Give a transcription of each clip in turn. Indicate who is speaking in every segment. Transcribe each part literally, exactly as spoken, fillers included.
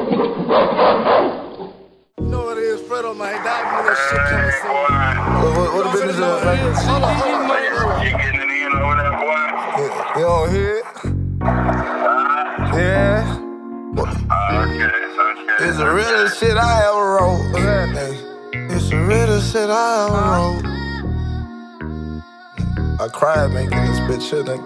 Speaker 1: know what it is, Fredo, man. That nigga shit coming soon.
Speaker 2: What, what, what the business is, man?
Speaker 1: Hold on, hold on,
Speaker 3: You getting it in over there, boy?
Speaker 2: You don't hear it? Yeah.
Speaker 3: Okay, okay.
Speaker 2: It's the realest shit I ever wrote. Hey, it's the realest shit I ever wrote. I cried making this bitch shit, nigga.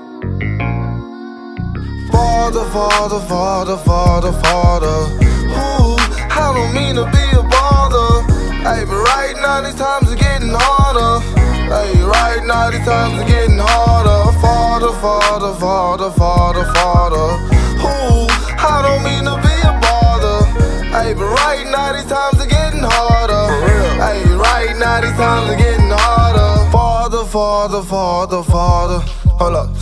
Speaker 2: Father, father, father, father, father. Ooh, I don't mean to be a bother. Hey, but right now these times are getting harder. Hey, right now these times are getting harder. Father, father, father, father, father. Ooh, I don't mean to be a bother. Hey, but right now these times are getting harder. Hey, right now these times are getting harder. Father, father, father, father. Hold up.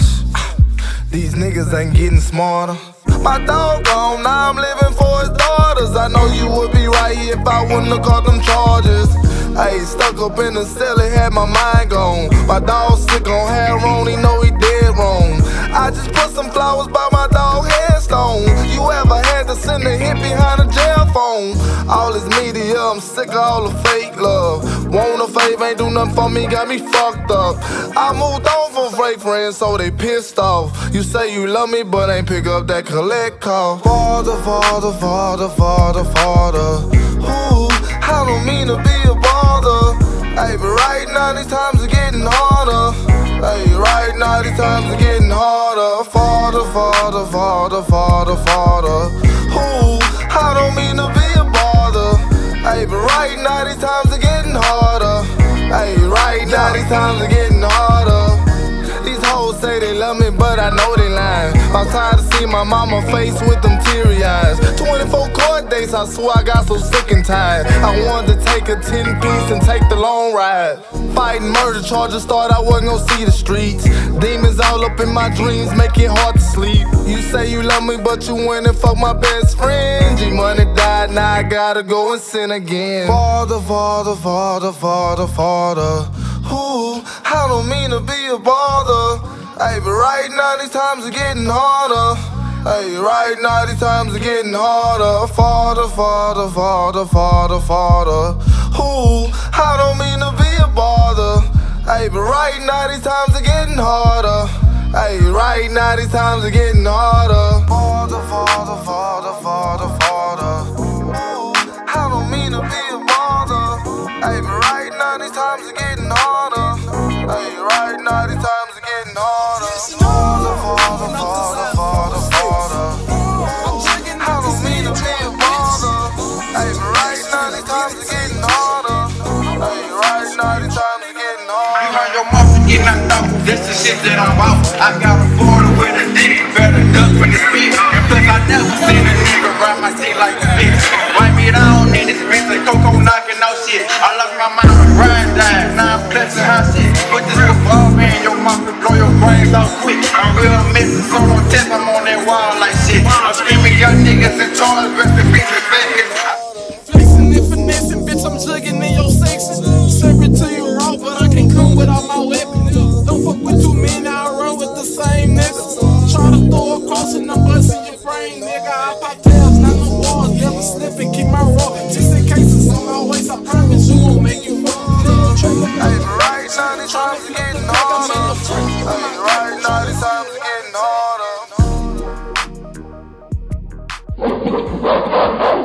Speaker 2: These niggas ain't getting smarter. My dog gone, now I'm living for his daughters. I know you would be right here if I wouldn't have caught them charges. Ayy, stuck up in the cell, it had my mind gone. My dog sick on heroin, he know he dead wrong. I just put some flowers by my dog headstone. You ever had to send a hit behind a jail phone? All this media, I'm sick of all the fake love. Want a fave, ain't do nothing for me, got me fucked up. I moved on from fake friends, so they pissed off. You say you love me, but ain't pick up that collect call. Father, father, father, father, father. Ooh, I don't mean to be a bother. Hey, but right now these times are getting harder. Hey, right now these times are getting harder. Father, father, father, father, father. Ooh, I don't mean to be a bother. Hey, but right now these times are getting harder. Hey, right now these times are getting harder. These hoes say they love me, but I know they lying. I'm tired of seeing my mama face with them teary eyes. twenty-four court dates, I swear I got so sick and tired. I wanted to take a ten piece and take the long ride. Fighting murder charges, thought I wasn't gonna see the streets. Demons all up in my dreams, make it hard to sleep. You say you love me, but you went and fucked my best friend. G-Money died, now I gotta go and sin again. Father, father, father, father, father. Ooh, I don't mean to be a bother. Hey, but right now these times are getting harder. Hey, right now these times are getting harder. Father, father, father, father, father. Ooh, I don't mean to be a bother. Hey, but right now these times are getting harder. Hey, right now these times are getting harder. Father, father, father, father, father. Ooh, I don't mean to be a bother. Hey, but right now these times are getting harder. Hey, right now these times are getting harder. Father, father, father, father, father. I don't mean to be a bother. Hey, but right now these times are getting harder. Hey, right now these times are getting harder.
Speaker 3: You heard your mouth get knocked off, that's the shit that I'm out. I got a border with a dick, better duck when it's big. And plus I never seen a nigga ride my seat like a bitch. Wipe me down in this bitch like Coco knocking out shit. I lost my mind when Ryan died, now I'm blessing her shit. Put this football man in your mouth and blow your brains out quick. I'm real missing, so don't test, I'm on that wall like shit. I'm screaming young niggas in charge, rest in peace and fake.
Speaker 4: Flexing and finessing, bitch, I'm jugging in your section. Serve it to you raw, but I can come with all my weapons. Don't fuck with too many, I run with the same niggas. Try to throw a cross and I'm busting your brain, nigga. I pop tails, not no walls, never slip and keep my roll. Just in case it's on my waist, I promise you won't make you fuck.
Speaker 2: Hey, right now these times are getting harder. Hey, right now these times are getting harder.